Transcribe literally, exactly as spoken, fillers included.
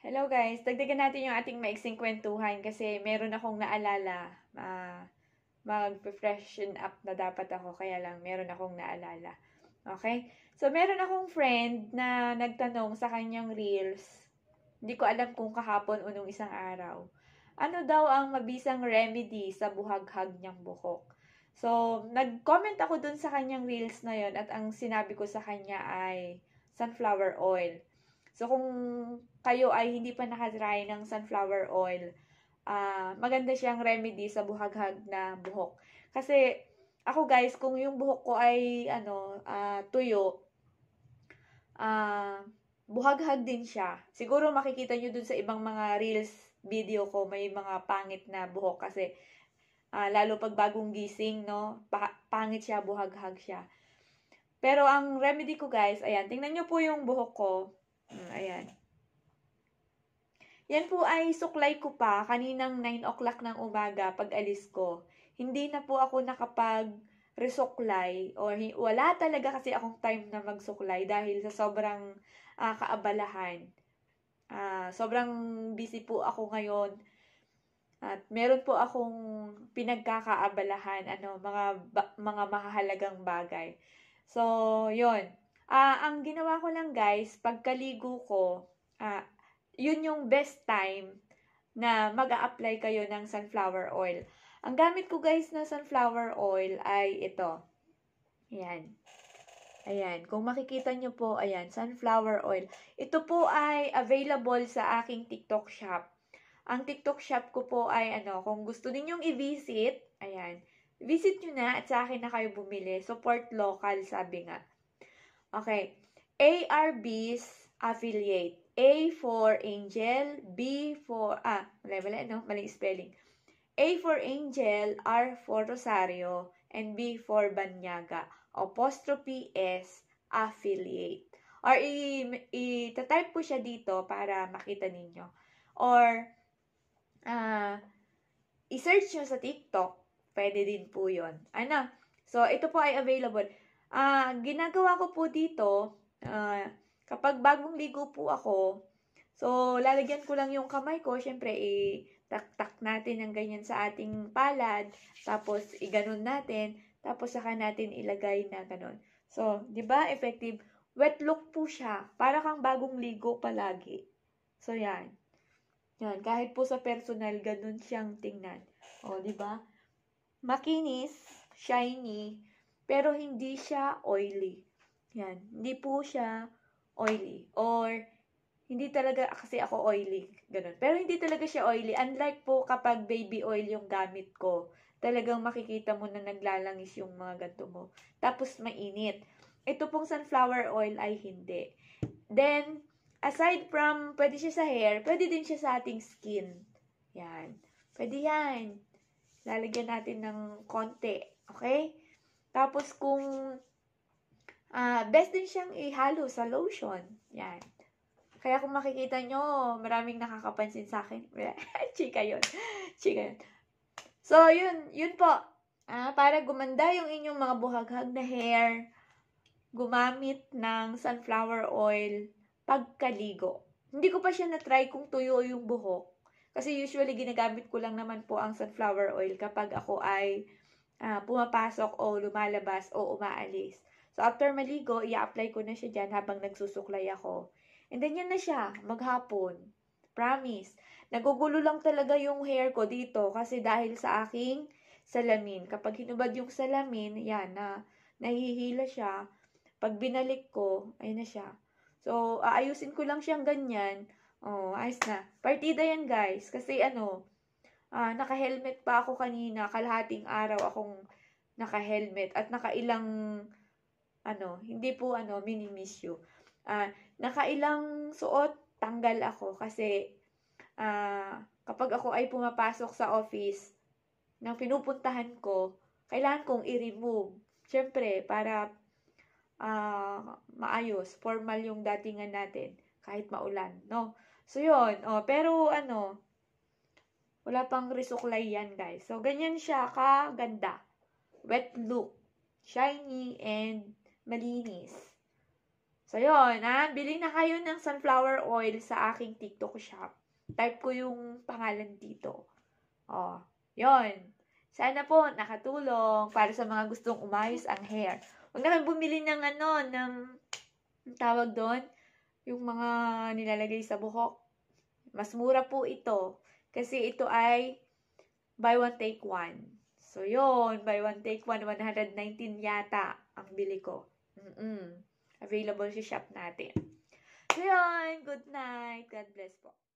Hello guys, dagdagan natin yung ating maiksing kwentuhan kasi meron akong naalala. Uh, mag-freshen up na dapat ako, kaya lang meron akong naalala. Okay? So, meron akong friend na nagtanong sa kanyang reels. Hindi ko alam kung kahapon o nung isang araw. Ano daw ang mabisang remedy sa buhaghag niyang buhok? So, nag-comment ako dun sa kanyang reels na yon at ang sinabi ko sa kanya ay sunflower oil. So, kung kayo ay hindi pa nakatry ng sunflower oil, uh, maganda siyang remedy sa buhaghag na buhok. Kasi, ako guys, kung yung buhok ko ay, ano, uh, tuyo, uh, buhaghag din siya. Siguro makikita nyo dun sa ibang mga reels video ko, may mga pangit na buhok kasi, uh, lalo pag bagong gising, no, pa pangit siya, buhaghag siya. Pero ang remedy ko guys, ayan, tingnan nyo po yung buhok ko. Ayan. Yan po ay suklay ko pa kaninang nine o'clock ng umaga pag alis ko. Hindi na po ako nakapag-resuklay or wala talaga kasi akong time na magsuklay dahil sa sobrang uh, kaabalahan. Uh, sobrang busy po ako ngayon. At meron po akong pinagkakaabalahan, ano, mga ba- mga mahalagang bagay. So, 'yon. Ah, uh, ang ginawa ko lang, guys, pagkaligo ko, ah, uh, 'yun yung best time na mag-a-apply kayo ng sunflower oil. Ang gamit ko, guys, na sunflower oil ay ito. Ayan. Ayan, kung makikita nyo po, ayan, sunflower oil. Ito po ay available sa aking TikTok shop. Ang TikTok shop ko po ay, ano, kung gusto ninyong i-visit, ayan, visit nyo na at sa akin na kayo bumili. Support local, sabi nga. Okay. A R B's affiliate. A for Angel, B for, ah, wala, wala, no? Maling spelling. A for Angel, R for Rosario, and B for Banyaga. Apostrophe S, affiliate. Or, i-type ko siya dito para makita ninyo. Or, uh, i-search nyo sa TikTok, pwede din po yun. Ano? So, ito po ay available. Uh, ginagawa ko po dito, uh, kapag bagong ligo po ako, so, lalagyan ko lang yung kamay ko, syempre, i-tak-tak natin ng ganyan sa ating palad, tapos, iganon natin, tapos, saka natin ilagay na ganon. So, di ba effective? Wet look po siya, para kang bagong ligo palagi. So, yan. Yan, kahit po sa personal, ganun siyang tingnan. O, di ba? Makinis, shiny, pero hindi siya oily. Yan, hindi po siya oily. Or, hindi talaga kasi ako oily. Ganun. Pero hindi talaga siya oily. Unlike po kapag baby oil yung gamit ko, talagang makikita mo na naglalangis yung mga ganto mo. Tapos, mainit. Ito pong sunflower oil ay hindi. Then, aside from, pwede siya sa hair, pwede din siya sa ating skin. Yan. Pwede yan. Lalagyan natin ng konti. Okay? Tapos, kung uh, best din siyang ihalo sa lotion. Yan. Kaya kung makikita nyo, maraming nakakapansin sa akin. Chika yun. Chika yun. So, yun. Yun po. Ah, para gumanda yung inyong mga buhaghag na hair, gumamit ng sunflower oil pagkaligo. Hindi ko pa siya na-try kung tuyo yung buhok. Kasi usually ginagamit ko lang naman po ang sunflower oil kapag ako ay uh, pumapasok o lumalabas o umaalis. So after maligo, i-apply ko na siya dyan habang nagsusuklay ako. And then yan na siya, maghapon. Promise. Nagugulo lang talaga yung hair ko dito kasi dahil sa aking salamin. Kapag hinubad yung salamin, yan na, nahihila siya. Pag binalik ko, ayun na siya. So, aayusin ko lang siyang ganyan. Oh, ayos na. Partida yan, guys. Kasi ano, uh, naka-helmet pa ako kanina. Kalahating araw akong naka-helmet. At nakailang, ano, hindi po, ano, mini-miss you. Uh, nakailang suot, tanggal ako. Kasi, uh, kapag ako ay pumapasok sa office, nang pinupuntahan ko, kailangan kong i-remove. Siyempre, para Uh, maayos, formal yung datingan natin, kahit maulan, no? So, yun, oh, pero, ano, wala pang risuklay yan, guys. So, ganyan siya, kaganda. Wet look, shiny, and malinis. So, yun, ha? Bili na kayo ng sunflower oil sa aking TikTok shop. Type ko yung pangalan dito. Oh, yun. Sana po nakatulong para sa mga gustong umayos ang hair. Huwag na kayo bumili ng ano, ng tawag doon, yung mga nilalagay sa buhok. Mas mura po ito. Kasi ito ay buy one, take one. So, yun. Buy one, take one. one hundred nineteen yata ang bili ko. Mm-mm. Available sa shop natin. So, yun. Good night. God bless po.